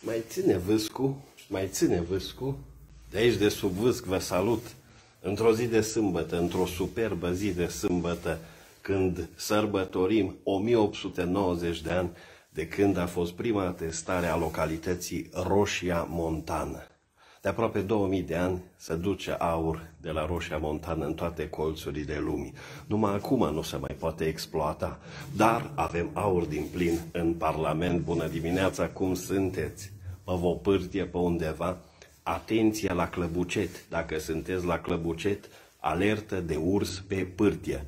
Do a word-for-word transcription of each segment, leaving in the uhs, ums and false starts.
Mai ține vâscu, mai ține vâscu. De aici de sub vâsc vă salut într-o zi de sâmbătă, într-o superbă zi de sâmbătă, când sărbătorim o mie opt sute nouăzeci de ani de când a fost prima atestare a localității Roșia Montană. De aproape două mii de ani se duce aur de la Roșia Montană în toate colțurile lumii. Numai acum nu se mai poate exploata, dar avem aur din plin în Parlament. Bună dimineața, cum sunteți? Mă vă pârtie pe undeva? Atenție la Clăbucet! Dacă sunteți la Clăbucet, alertă de urs pe pârtie.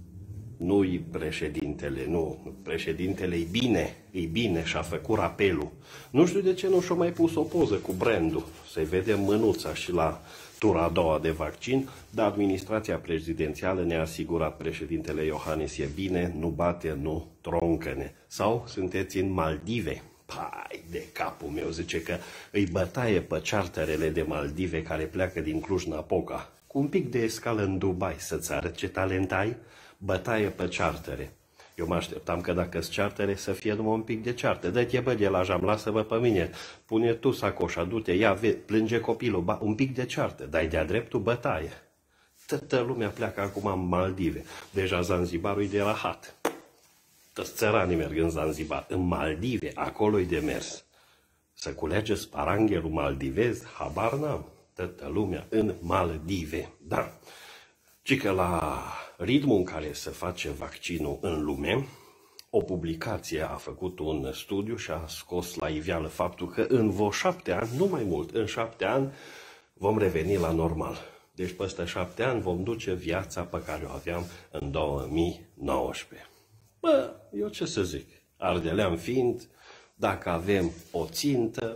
Nu-i președintele, nu. Președintele e bine, e bine și-a făcut rapelul. Nu știu de ce nu și-a mai pus o poză cu brandul. Să-i vedem mânuța și la tura a doua de vaccin, dar administrația prezidențială ne-a asigurat, președintele Iohannis e bine, nu bate, nu troncăne. Sau sunteți în Maldive. Pai de capul meu, zice că îi bătaie pe charterele de Maldive care pleacă din Cluj-Napoca. Cu un pic de escală în Dubai, să-ți arăt ce talent ai. Bătaie pe chartere. Eu mă așteptam că dacă-s chartere să fie numai un pic de charter. Dă-te bă de la jam, lasă-mă pe mine. Pune tu sacoșa, du-te, ia, ve, plânge copilul, ba, un pic de charter. Dai de-a dreptul bătaie. Toată lumea pleacă acum în Maldive. Deja Zanzibarul e de rahat. Toți țăranii merg în Zanzibar. În Maldive, acolo-i de mers. Să culege sparanghelul maldivez, habar n-am. Toată lumea în Maldive. Da. Ci că la ritmul în care se face vaccinul în lume, o publicație a făcut un studiu și a scos la iveală faptul că în vreo șapte ani, nu mai mult, în șapte ani vom reveni la normal. Deci peste șapte ani vom duce viața pe care o aveam în două mii nouăsprezece. Bă, eu ce să zic, ardelean fiind, dacă avem o țintă,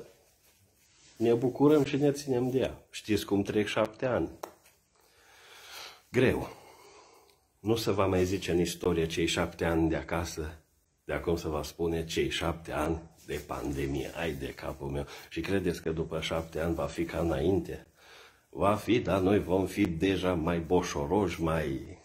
ne bucurăm și ne ținem de ea. Știți cum trec șapte ani? Greu. Nu se va mai zice în istorie cei șapte ani de acasă, de acum se va spune cei șapte ani de pandemie. Ai de capul meu. Și credeți că după șapte ani va fi ca înainte? Va fi, dar noi vom fi deja mai boșoroși, mai...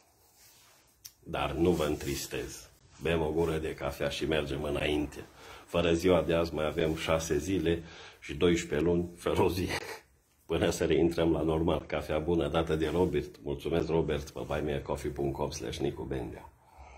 Dar nu vă întristez. Bem o gură de cafea și mergem înainte. Fără ziua de azi mai avem șase zile și doisprezece luni, fără o zi. Până să reintrăm la normal. Cafea bună dată de Robert. Mulțumesc, Robert, pe buy me a coffee dot com slash Nicu Bendea.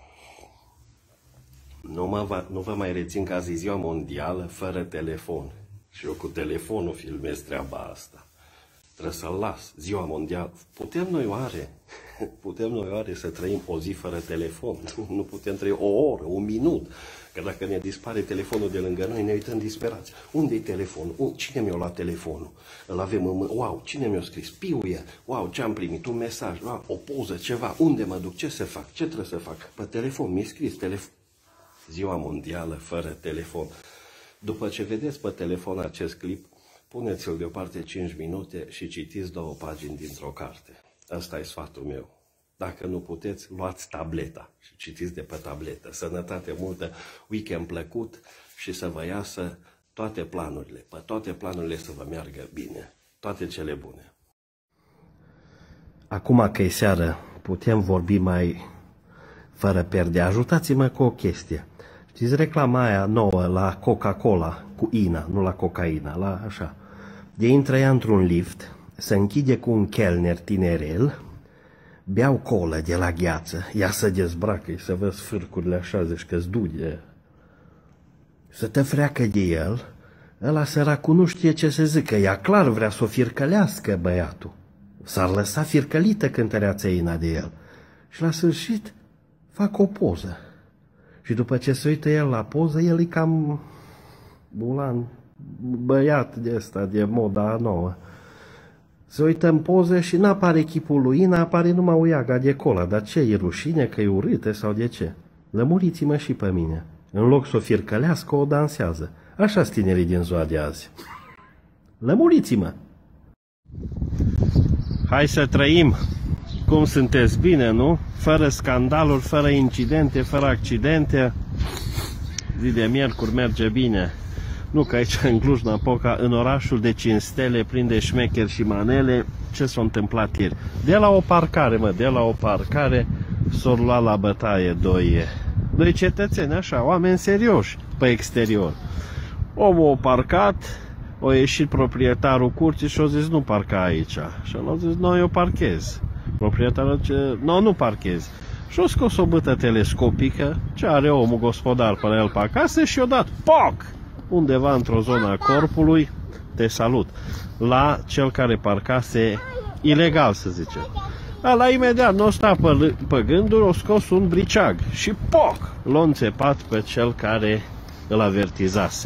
Nu, mă va, nu vă mai rețin că azi e ziua mondială fără telefon. Și eu cu telefonul filmez treaba asta. Trebuie să-l las. Ziua mondială. Putem noi oare? Putem noi oare să trăim o zi fără telefon? Nu putem trăi o oră, un minut. Că dacă ne dispare telefonul de lângă noi, ne uităm disperați. Unde-i telefonul? Cine mi-a luat telefonul? Îl avem în mână. Wow, cine mi-a scris? Piuie. Wow, ce-am primit? Un mesaj. Wow, o poză, ceva. Unde mă duc? Ce să fac? Ce trebuie să fac? Pe telefon. Mi-e scris telefon. Ziua mondială fără telefon. După ce vedeți pe telefon acest clip, puneți-l deoparte cinci minute și citiți două pagini dintr-o carte. Asta e sfatul meu. Dacă nu puteți, luați tableta și citiți de pe tabletă. Sănătate multă, weekend plăcut și să vă iasă toate planurile. Pe toate planurile să vă meargă bine. Toate cele bune. Acum că e seară, putem vorbi mai fără pierde. Ajutați-mă cu o chestie. Știți reclama aia nouă la Coca-Cola cu Ina, nu la cocaina, la așa. De intră ea într-un lift, se închide cu un chelner tinerel, beau colă de la gheață, ea să dezbracă, să văd sfârcurile așa, zici că-ți duge. Să te freacă de el, ăla săracul nu știe ce să zică, ea clar vrea să o fircălească băiatul. S-ar lăsa fircălită cântăreața Ina de el. Și la sfârșit fac o poză. Și după ce se uită el la poză, el e cam bulan, băiat de ăsta, de moda nouă. Se uită în poză și n-apare chipul lui Ina, apare numai o iaga de cola. Dar ce, e rușine că e urâtă sau de ce? Lămuriți-mă și pe mine. În loc să o fircălească, o dansează. Așa-s tinerii din ziua de azi. Lămuriți-mă! Hai să trăim! Cum sunteți? Bine, nu? Fără scandaluri, fără incidente, fără accidente. Zi de miercuri merge bine. Nu că aici în Cluj-Napoca, în orașul de cinci stele, plin de șmecheri și manele, ce s-a întâmplat ieri? De la o parcare, mă, de la o parcare s-au luat la bătaie doi, doi cetățeni, așa, oameni serioși pe exterior. Omul a parcat, a ieșit proprietarul curții și a zis nu parca aici. Și el a zis, nu, eu parchez. Proprietarul zice, nu, nu parchez. Și a scos o bâtă telescopică, ce are omul gospodar pe el pe acasă și i-a dat, poc, undeva într-o zonă a corpului, te salut, la cel care parcase ilegal, să zicem. Dar la imediat nu sta pe, pe gânduri, a scos un briceag și poc, l-a înțepat pe cel care îl avertizase.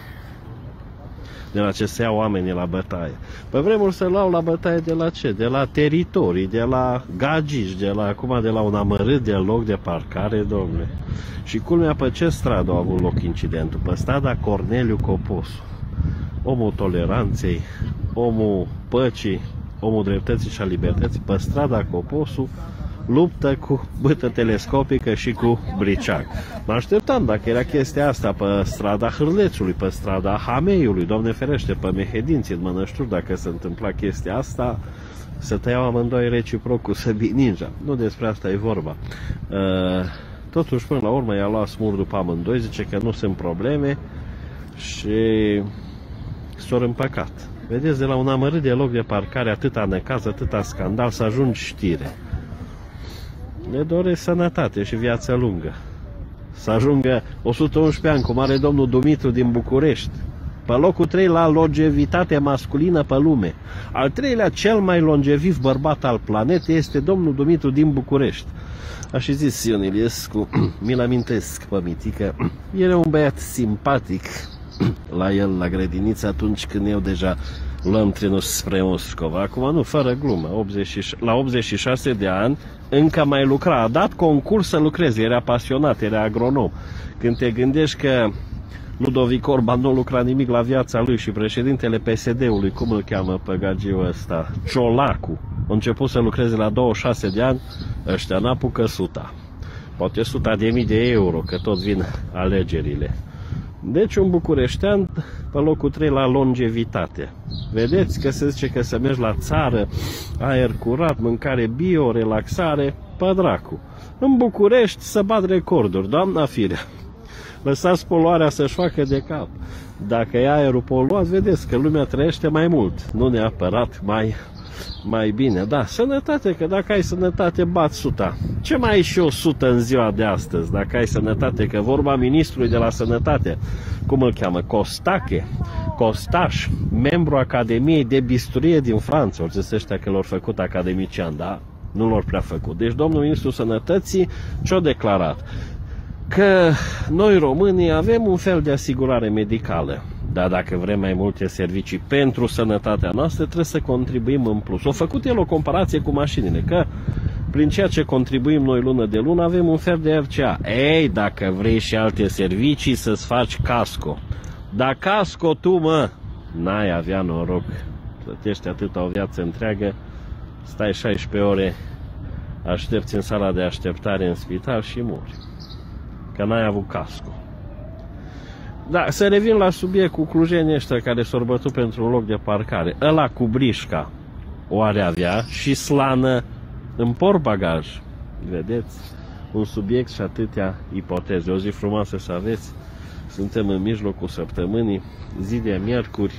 De la ce se iau oamenii la bătaie. Pe vremuri se luau la bătaie de la ce? De la teritorii, de la gagici, de la, acum de la un amărât de loc de parcare, domnule. Și culmea, pe ce stradă a avut loc incidentul? Pe strada Corneliu Coposu. Omul toleranței, omul păcii, omul dreptății și a libertății, pe strada Coposu, luptă cu bâtă telescopică și cu briceag. Mă așteptam, dacă era chestia asta pe strada Hârlețului, pe strada Hameiului, Doamne ferește, pe Mehedinții, în Mănășturi, dacă se întâmpla chestia asta, să tăiau amândoi reciproc cu săbii ninja. Nu despre asta e vorba. Totuși, până la urmă, i-a luat smur după amândoi, zice că nu sunt probleme și s-au împăcat. Vedeți, de la un amărât de loc de parcare, atâta necaz, atâta scandal, să ajungi știre. Ne doresc sănătate și viață lungă. Să ajungă o sută unsprezece ani, cum are domnul Dumitru din București. Pe locul trei la longevitate masculină pe lume. Al treilea cel mai longeviv bărbat al planetei este domnul Dumitru din București. A și zis Ion Iliescu, mi-l amintesc pe mitică, era un băiat simpatic la el la grădiniță atunci când eu deja luăm trenul spre Moscova. Acum nu, fără glumă, optzeci, la optzeci și șase de ani încă mai lucra, a dat concurs să lucreze, era pasionat, era agronom. Când te gândești că Ludovic Orban nu lucra nimic la viața lui și președintele P S D-ului, cum îl cheamă pe gagiul ăsta, Ciolacu, a început să lucreze la douăzeci și șase de ani, ăștia n-apucă suta. Poate suta de mii de euro, că tot vin alegerile. Deci un bucureștean pe locul trei la longevitate. Vedeți că se zice că să mergi la țară, aer curat, mâncare bio, relaxare, pe dracu. În București să bat recorduri, doamna firea. Lăsați poluarea să-și facă de cap. Dacă e aerul poluat, vedeți că lumea trăiește mai mult, nu neapărat mai, mai bine. Da, sănătate, că dacă ai sănătate, bați suta. Ce mai ai și o sută în ziua de astăzi, dacă ai sănătate? Că vorba ministrului de la sănătate, cum îl cheamă? Costache, Costaș, membru Academiei de Bisturie din Franța. Ori zis ăștia că l-au făcut academician, da? Nu l-au prea făcut. Deci domnul ministru sănătății ce-a declarat? Că noi românii avem un fel de asigurare medicală, dar dacă vrem mai multe servicii pentru sănătatea noastră, trebuie să contribuim în plus. A făcut el o comparație cu mașinile, că prin ceea ce contribuim noi lună de lună avem un fel de R C A. Ei, dacă vrei și alte servicii, să-ți faci casco. Dar casco tu, mă, n-ai avea noroc. Plătești atâta o viață întreagă, stai șaisprezece ore, aștepți în sala de așteptare în spital și mori. Că n-ai avut casco. Da, să revin la subiect cu clujenii ăștia care s-au bătut pentru un loc de parcare. Ăla cu brișca o are avea și slană în portbagaj. Vedeți? Un subiect și atâtea ipoteze. O zi frumoasă să aveți. Suntem în mijlocul săptămânii, zi de miercuri.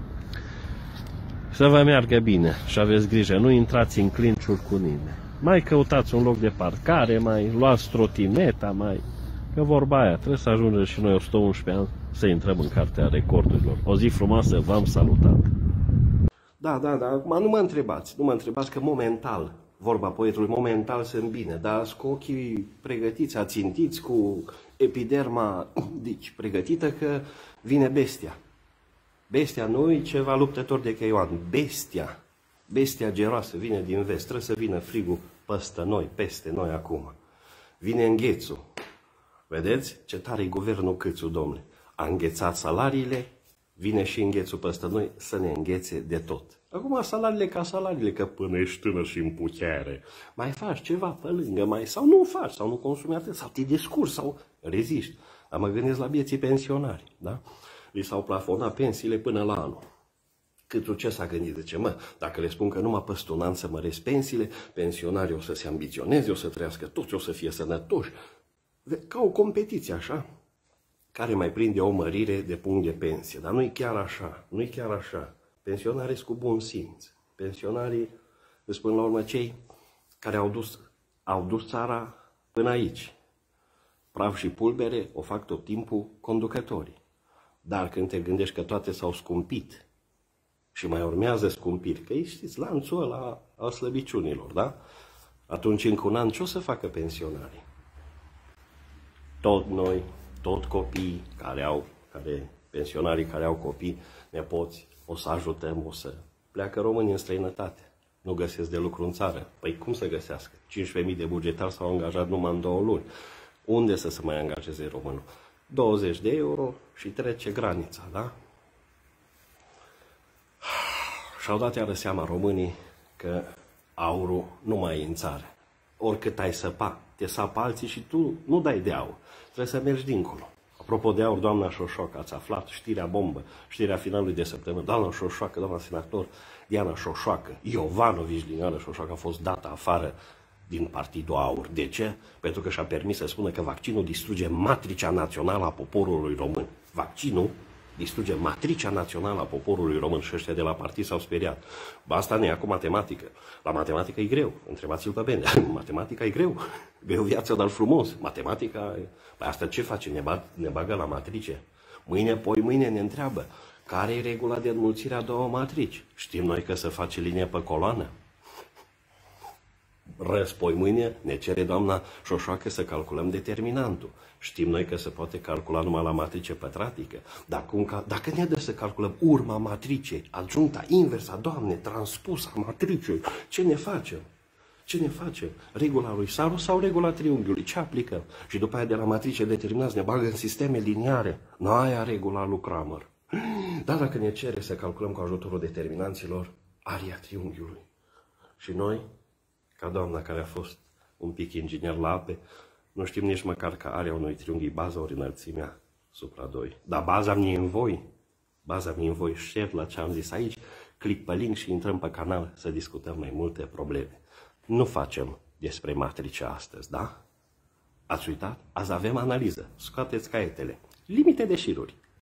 Să vă meargă bine și aveți grijă. Nu intrați în clinciuri cu nimeni. Mai căutați un loc de parcare, mai luați trotineta, mai... Că vorba aia, trebuie să ajungem și noi o sută unsprezece ani să intrăm în cartea recordurilor. O zi frumoasă, v-am salutat! Da, da, da, acum nu mă întrebați, nu mă întrebați că momental, vorba poetului, momental sunt bine, dar cu ochii pregătiți, ațintiți, cu epiderma deci, pregătită că vine bestia. Bestia nu e ceva luptător de cheioan, bestia, bestia geroasă vine din vest, trebuie să vină frigul peste noi, peste noi acum. Vine înghețul. Vedeți ce tare e guvernul Câțu, domnule. A înghețat salariile, vine și înghețul peste noi să ne înghețe de tot. Acum salariile ca salariile, că până ești tânăr și în putere, mai faci ceva pe lângă, mai, sau nu faci, sau nu consumi atât, sau te descurci, sau reziști. Dar mă gândesc la vieții pensionari, da? Li s-au plafonat pensiile până la anul. Câțu ce s-a gândit? Zice, mă, dacă le spun că numai peste un an să măresc pensiile, pensionarii o să se ambiționeze, o să trăiască toți, o să fie sănătoși. Ca o competiție, așa. care mai prinde o mărire de punct de pensie. Dar nu-i chiar așa, nu-i chiar așa. Pensionarii sunt cu bun simț. Pensionarii, îți spun la urmă, cei care au dus, au dus țara până aici. Praf și pulbere o fac tot timpul conducătorii. Dar când te gândești că toate s-au scumpit și mai urmează scumpiri, că știți, lanțul ăla al slăbiciunilor, da? Atunci încă un an ce o să facă pensionarii? Tot noi, tot copiii care au, care, pensionarii care au copii, nepoți, o să ajutăm, o să pleacă românii în străinătate. Nu găsesc de lucru în țară. Păi cum să găsească? cincisprezece mii de bugetari s-au angajat numai în două luni. Unde să se mai angajeze românul? douăzeci de euro și trece granița, da? Și-au dat iară seama românii că aurul nu mai e în țară. Oricât ai săpa, te sapă alții și tu nu dai de aur. Trebuie să mergi dincolo. Apropo de aur, doamna Șoșoacă, ați aflat știrea bombă, știrea finalului de săptămână. Doamna Șoșoacă, doamna senator Diana Șoșoacă, Iovanovici din Diana Șoșoacă a fost dată afară din Partidul Aur. De ce? Pentru că și-a permis să spună că vaccinul distruge matricea națională a poporului român. Vaccinul distruge matricea națională a poporului român și ăștia de la partid s-au speriat. Ba, asta nu e acum matematică. La matematică e greu. Întrebați-l pe bine. Matematica e greu. Greu viața, dar frumos. Matematica... Păi asta ce face? Ne, bag, ne bagă la matrice. Mâine, poi mâine ne întreabă care e regula de înmulțire a două matrici. Știm noi că se face linie pe coloană. Răspoi mâine ne cere doamna Șoșoacă să calculăm determinantul. Știm noi că se poate calcula numai la matrice pătratică. Dar cum, dacă ne dă să calculăm urma matricei, adjuncta, inversa, Doamne, transpusa matricei, ce ne facem? Ce ne facem? Regula lui Saru sau regula triunghiului? Ce aplicăm? Și după aia de la matrice determinați ne bagă în sisteme liniare. Nu aia regula lui Kramer. Dar dacă ne cere să calculăm cu ajutorul determinanților, aria triunghiului. Și noi, ca doamna care a fost un pic inginer la ape, nu știm nici măcar că area unui triunghi baza ori înălțimea supra doi. Dar baza mi-e în voi. Baza mi-e în voi. Share la ce am zis aici, click pe link și intrăm pe canal să discutăm mai multe probleme. Nu facem despre matrice astăzi, da? Ați uitat? Azi avem analiză. Scoateți caietele. Limite de șiruri.